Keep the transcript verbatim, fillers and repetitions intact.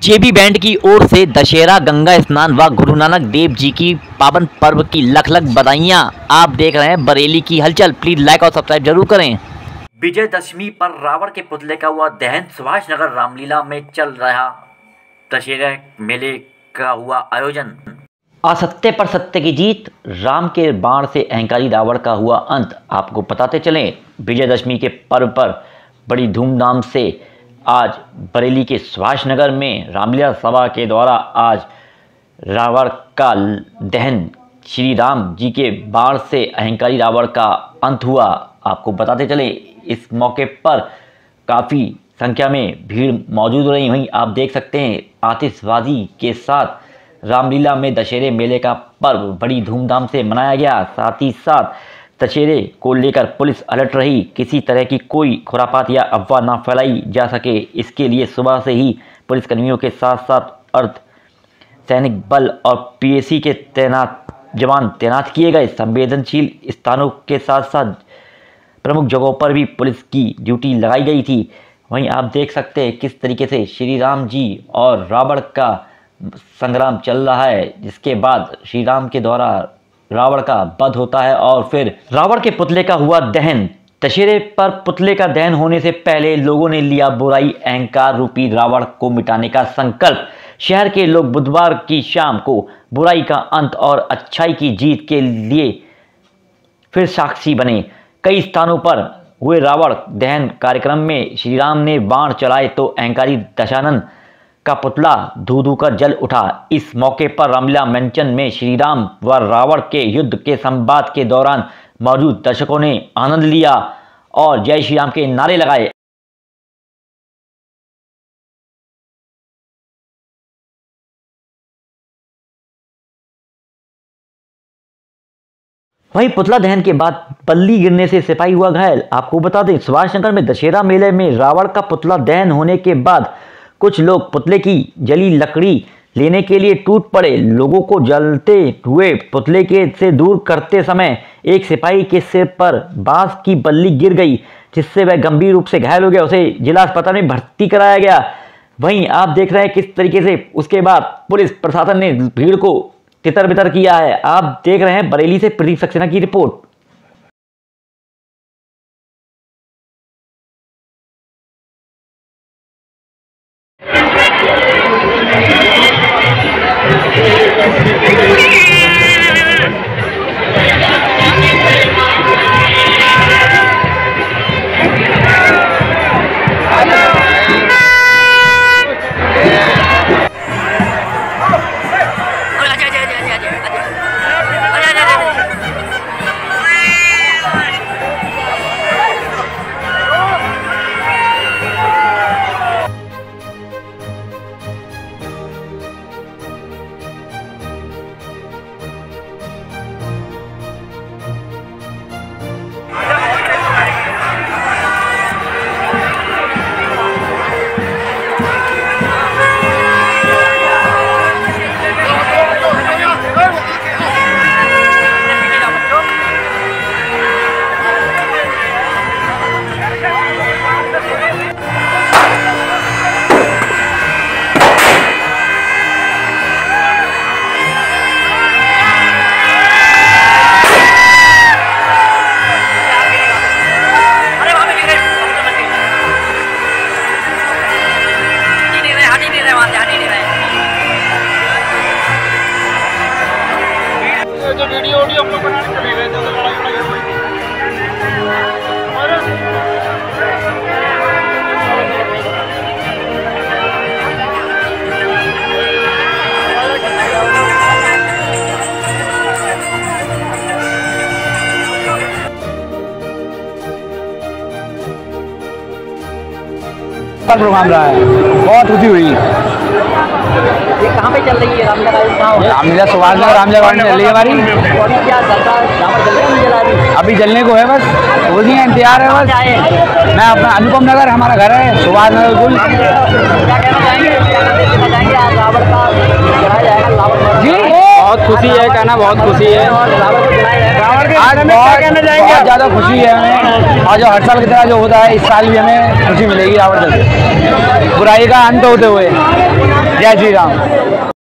जेबी band की ओर से दशहरा, गंगा स्नान व गुरु नानक देव जी की पावन पर्व की लख लख बधाइयाँ। आप देख रहे हैं बरेली की हलचल। प्लीज लाइक और सब्सक्राइब जरूर करें। विजयदशमी पर रावण के पुतले का हुआ दहन। सुभाष नगर रामलीला में चल रहा दशहरा मेले का हुआ आयोजन। असत्य पर सत्य की जीत, राम के बाण से अहंकारी रावण का हुआ अंत। आपको बताते चलें, विजयदशमी के पर्व पर बड़ी धूमधाम से आज बरेली के सुभाष नगर में रामलीला सभा के द्वारा आज रावण का दहन, श्री राम जी के बाण से अहंकारी रावण का अंत हुआ। आपको बताते चले, इस मौके पर काफ़ी संख्या में भीड़ मौजूद रही। वहीं आप देख सकते हैं आतिशबाजी के साथ रामलीला में दशहरे मेले का पर्व बड़ी धूमधाम से मनाया गया। साथ ही साथ दशहरे को लेकर पुलिस अलर्ट रही। किसी तरह की कोई खुरापात या अफवाह ना फैलाई जा सके, इसके लिए सुबह से ही पुलिसकर्मियों के साथ साथ अर्ध सैनिक बल और पीएसी के तैनात जवान तैनात किए गए। संवेदनशील स्थानों के साथ साथ प्रमुख जगहों पर भी पुलिस की ड्यूटी लगाई गई थी। वहीं आप देख सकते हैं किस तरीके से श्री राम जी और रावण का संग्राम चल रहा है, जिसके बाद श्री राम के द्वारा रावण का वध होता है और फिर रावण के पुतले का हुआ दहन। दशहरे पर पुतले का दहन होने से पहले लोगों ने लिया बुराई अहंकार रूपी रावण को मिटाने का संकल्प। शहर के लोग बुधवार की शाम को बुराई का अंत और अच्छाई की जीत के लिए फिर साक्षी बने। कई स्थानों पर हुए रावण दहन कार्यक्रम में श्री राम ने बाण चलाए तो अहंकारी दशानन का पुतला धू धू कर जल उठा। इस मौके पर रामलीला मंचन में श्री राम व रावण के युद्ध के संवाद के दौरान मौजूद दर्शकों ने आनंद लिया और जय श्री राम के नारे लगाए। वहीं पुतला दहन के बाद बल्ली गिरने से सिपाही हुआ घायल। आपको बता दें, सुभाष नगर में दशहरा मेले में रावण का पुतला दहन होने के बाद कुछ लोग पुतले की जली लकड़ी लेने के लिए टूट पड़े। लोगों को जलते हुए पुतले के से दूर करते समय एक सिपाही के सिर पर बांस की बल्ली गिर गई, जिससे वह गंभीर रूप से घायल हो गया। उसे जिला अस्पताल में भर्ती कराया गया। वहीं आप देख रहे हैं किस तरीके से उसके बाद पुलिस प्रशासन ने भीड़ को तितर बितर किया है। आप देख रहे हैं बरेली से प्रदीप सक्सेना की रिपोर्ट। जो वीडियो ऑडियो हम लोग बनाने चले गए थे तो लड़ाई लड़ाई हुई। प्रोग्राम रहा है, बहुत खुशी हुई। ये कहाँ पे चल रही है रामलीला? रामलीला सुभाष नगर रामलीला गार्डन में चल रही है हमारी। क्या सरकार अभी जलने को है, बस हो रही है, इंतजार है बस। मैं अपना अनुपम नगर हमारा घर है, सुभाष नगर गुल। जी बहुत खुशी है, कहना बहुत खुशी है। आज बहुत ज़्यादा खुशी है हमें, और जो हर साल की तरह जो होता है इस साल भी हमें खुशी मिलेगी रावण जल से, बुराई का अंत होते हुए। जय श्री राम।